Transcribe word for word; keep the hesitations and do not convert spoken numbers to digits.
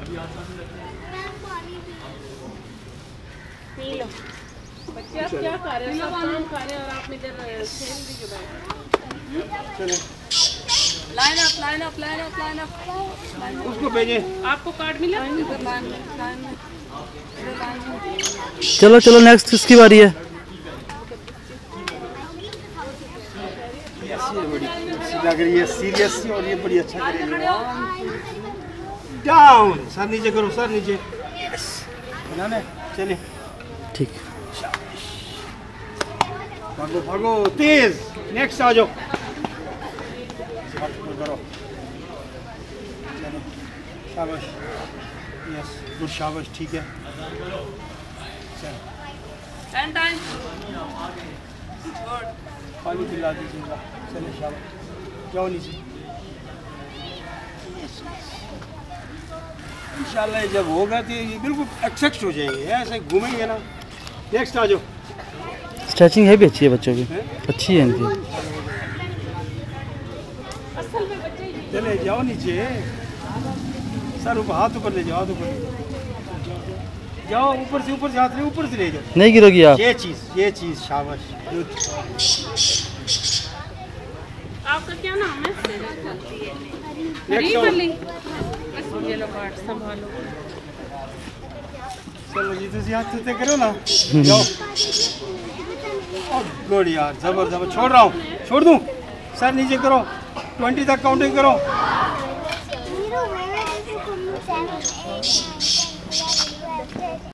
P low बच्चे। आप क्या खा रहे हो? सब काम खा रहे हैं और आप इधर खेल रही हो बैठ। चलो line up line up line up line up. उसको भेजे। आपको कार्ड मिला? चलो चलो नेक्स्ट किसकी बारी है? लग रही है सीरियस सी और ये बड़ी अच्छा करेगी। डाउन, सर नीचे करो, सर नीचे। बनाने चले। ठीक। भागो भागो तेज। नेक्स्ट आ जाओ। करो। चलो शाबाश। यस गुड शाबाश ठीक है। चलो। Ten time. पानी पिला दीजिएगा। चले शाबाश। जाओ नीचे। इंशाल्लाह जब होगा तो ये बिल्कुल एक्सेप्ट हो जाएंगे। ऐसे घूमेंगे ना। नेक्स्ट आ जाओ। स्ट्रेचिंग है भी अच्छी है बच्चों की, अच्छी है इनकी। चले जाओ नीचे। सर ऊपर हाथ ऊपर ले जाओ, हाथ ऊपर जाओ। ऊपर से ऊपर से हाथ ले, ऊपर से ले जाओ। नहीं गिरोगी आप। ये चीज ये चीज शाबाश। आपका क्या नाम है? ये लो कार्ड संभालो। चलो जी तुम हाथ से करो ना। जाओ। गुड यार जबर जबर। छोड़ रहा हूँ, छोड़ दूँ। सर नीचे करो, ट्वेंटी तक काउंटिंग करो।